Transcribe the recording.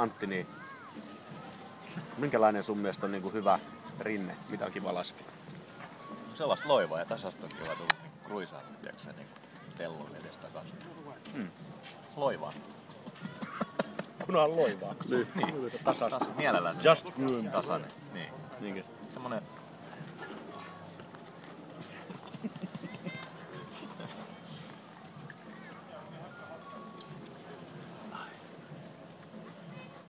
Antti, niin minkälainen sun mielestä on niinku hyvä rinne, mitä on kiva laskea? Sellaista loivaa ja tasasta on kiva tulla kruisaa, tiedätkö niin pellon edestä takaisin. Loivaa. Kunhan loivaa. Niin. Tasasta. Mielellään Just good. tasainen. Niin. Niinkö? Semmonen